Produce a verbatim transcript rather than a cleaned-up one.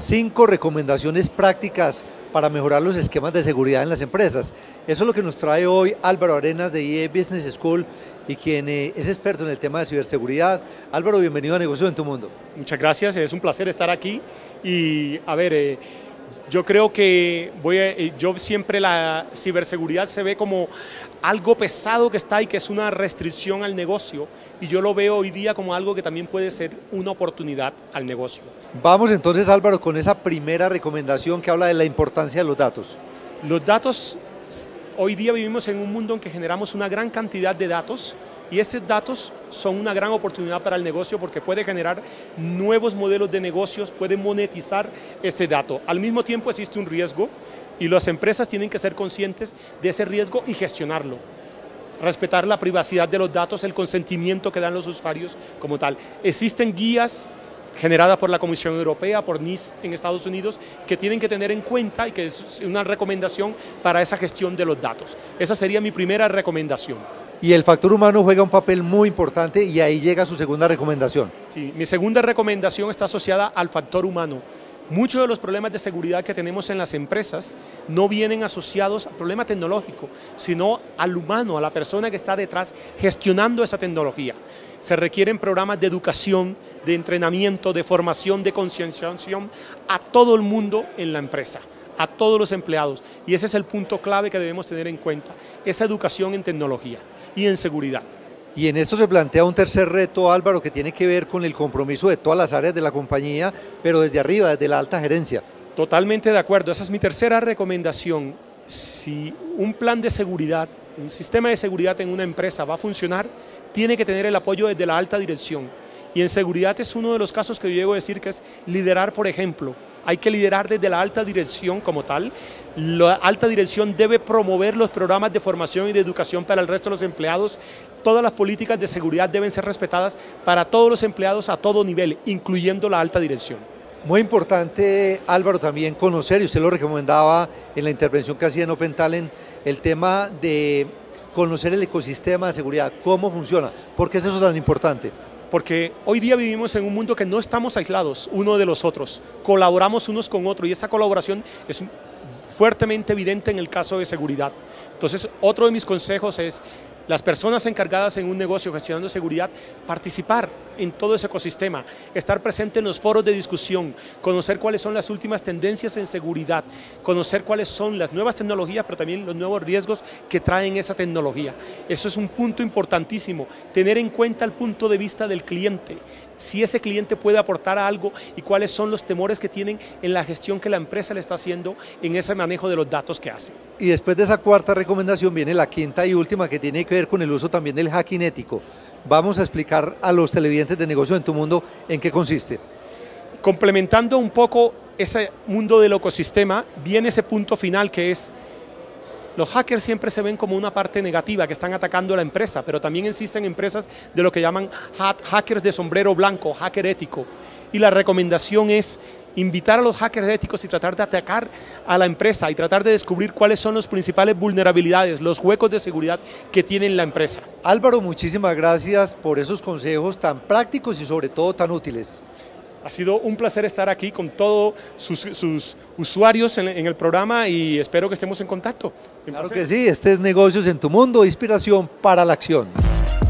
cinco recomendaciones prácticas para mejorar los esquemas de seguridad en las empresas. Eso es lo que nos trae hoy Álvaro Arenas de I E Business School y quien eh, es experto en el tema de ciberseguridad. Álvaro, bienvenido a Negocios en tu Mundo. Muchas gracias, es un placer estar aquí y a ver, eh, yo creo que voy a, eh, yo siempre la ciberseguridad se ve como algo pesado que está y que es una restricción al negocio, y yo lo veo hoy día como algo que también puede ser una oportunidad al negocio. Vamos entonces, Álvaro, con esa primera recomendación que habla de la importancia de los datos. Los datos, hoy día vivimos en un mundo en que generamos una gran cantidad de datos, y esos datos son una gran oportunidad para el negocio porque puede generar nuevos modelos de negocios, puede monetizar ese dato. Al mismo tiempo existe un riesgo y las empresas tienen que ser conscientes de ese riesgo y gestionarlo. Respetar la privacidad de los datos, el consentimiento que dan los usuarios como tal. Existen guías generadas por la Comisión Europea, por N I S en Estados Unidos, que tienen que tener en cuenta y que es una recomendación para esa gestión de los datos. Esa sería mi primera recomendación. Y el factor humano juega un papel muy importante y ahí llega su segunda recomendación. Sí, mi segunda recomendación está asociada al factor humano. Muchos de los problemas de seguridad que tenemos en las empresas no vienen asociados al problema tecnológico, sino al humano, a la persona que está detrás gestionando esa tecnología. Se requieren programas de educación, de entrenamiento, de formación, de concienciación a todo el mundo en la empresa, a todos los empleados, y ese es el punto clave que debemos tener en cuenta, esa educación en tecnología y en seguridad. Y en esto se plantea un tercer reto, Álvaro, que tiene que ver con el compromiso de todas las áreas de la compañía, pero desde arriba, desde la alta gerencia. Totalmente de acuerdo, esa es mi tercera recomendación. Si un plan de seguridad, un sistema de seguridad en una empresa va a funcionar, tiene que tener el apoyo desde la alta dirección. Y en seguridad es uno de los casos que yo llego a decir que es liderar, por ejemplo. Hay que liderar desde la alta dirección como tal. La alta dirección debe promover los programas de formación y de educación para el resto de los empleados. Todas las políticas de seguridad deben ser respetadas para todos los empleados a todo nivel, incluyendo la alta dirección. Muy importante, Álvaro, también conocer, y usted lo recomendaba en la intervención que hacía en Open Talent, el tema de conocer el ecosistema de seguridad, cómo funciona. ¿Por qué es eso tan importante? Porque hoy día vivimos en un mundo que no estamos aislados uno de los otros, colaboramos unos con otros y esa colaboración es fuertemente evidente en el caso de seguridad. Entonces, otro de mis consejos es las personas encargadas en un negocio gestionando seguridad, participar en todo ese ecosistema, estar presente en los foros de discusión, conocer cuáles son las últimas tendencias en seguridad, conocer cuáles son las nuevas tecnologías, pero también los nuevos riesgos que traen esa tecnología. Eso es un punto importantísimo, tener en cuenta el punto de vista del cliente, si ese cliente puede aportar algo y cuáles son los temores que tienen en la gestión que la empresa le está haciendo en ese manejo de los datos que hace. Y después de esa cuarta recomendación viene la quinta y última, que tiene que ver con el uso también del hacking ético. Vamos a explicar a los televidentes de Negocios en tu Mundo en qué consiste. Complementando un poco ese mundo del ecosistema, viene ese punto final que es: los hackers siempre se ven como una parte negativa, que están atacando a la empresa, pero también existen empresas de lo que llaman hackers de sombrero blanco, hacker ético. Y la recomendación es invitar a los hackers éticos y tratar de atacar a la empresa y tratar de descubrir cuáles son las principales vulnerabilidades, los huecos de seguridad que tiene la empresa. Álvaro, muchísimas gracias por esos consejos tan prácticos y sobre todo tan útiles. Ha sido un placer estar aquí con todos sus, sus usuarios en, en el programa y espero que estemos en contacto. Claro que sí, este es Negocios en tu Mundo, inspiración para la acción.